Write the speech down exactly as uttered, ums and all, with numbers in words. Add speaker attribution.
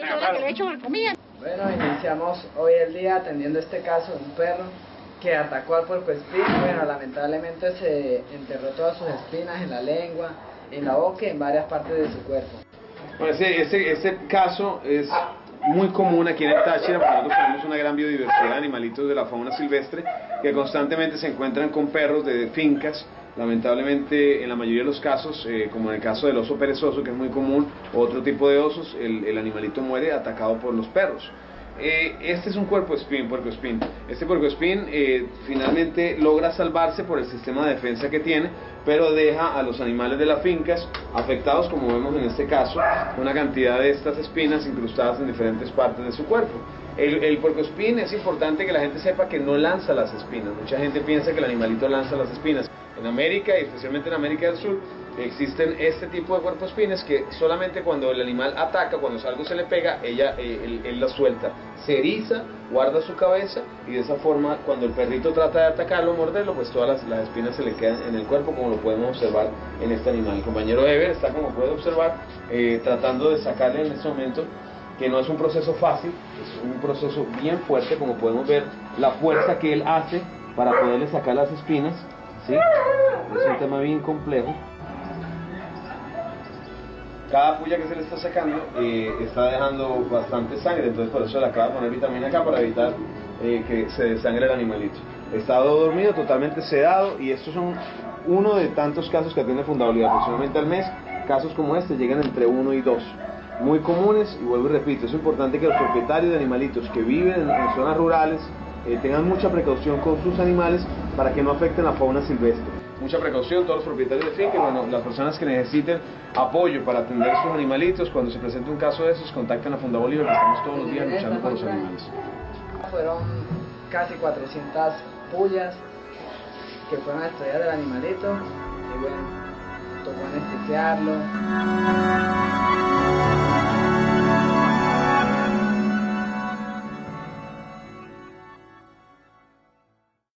Speaker 1: Yo soy la que le echo la comida.
Speaker 2: Bueno, iniciamos hoy el día atendiendo este caso de un perro que atacó al puercoespín. Bueno, lamentablemente se enterró todas sus espinas en la lengua, en la boca y en varias partes de su cuerpo.
Speaker 3: Bueno, ese, ese, ese caso es muy común aquí en el Táchira, porque nosotros tenemos una gran biodiversidad de animalitos de la fauna silvestre que constantemente se encuentran con perros de fincas. Lamentablemente, en la mayoría de los casos, eh, como en el caso del oso perezoso, que es muy común, o otro tipo de osos, el, el animalito muere atacado por los perros. Eh, este es un puercoespín, puercoespín. Este puercoespín eh, finalmente logra salvarse por el sistema de defensa que tiene, pero deja a los animales de las fincas afectados, como vemos en este caso, una cantidad de estas espinas incrustadas en diferentes partes de su cuerpo. El, el puercoespín, es importante que la gente sepa que no lanza las espinas. Mucha gente piensa que el animalito lanza las espinas. En América, y especialmente en América del Sur, existen este tipo de puercoespines que solamente cuando el animal ataca, cuando algo se le pega, ella, eh, él, él la suelta, se eriza, guarda su cabeza, y de esa forma, cuando el perrito trata de atacarlo, morderlo, pues todas las, las espinas se le quedan en el cuerpo, como lo podemos observar en este animal. El compañero Ever está, como puede observar, eh, tratando de sacarle en este momento, que no es un proceso fácil, es un proceso bien fuerte, como podemos ver la fuerza que él hace para poderle sacar las espinas, ¿sí? Es un tema bien complejo. Cada puya que se le está sacando eh, está dejando bastante sangre, entonces por eso le acaba de poner vitamina acá para evitar eh, que se desangre el animalito. Está dormido, totalmente sedado, y estos son uno de tantos casos que atiende Fundabolívar. Aproximadamente al mes, casos como este llegan entre uno y dos. Muy comunes, y vuelvo y repito, es importante que los propietarios de animalitos que viven en, en zonas rurales eh, tengan mucha precaución con sus animales para que no afecten la fauna silvestre. Mucha precaución, todos los propietarios de finca, y bueno, las personas que necesiten apoyo para atender sus animalitos, cuando se presente un caso de esos, contacten a Fundabolívar, que estamos todos los días luchando por los animales.
Speaker 2: Fueron casi cuatrocientas pullas que fueron a estudiar del animalito, y bueno, tocó anestesiarlo.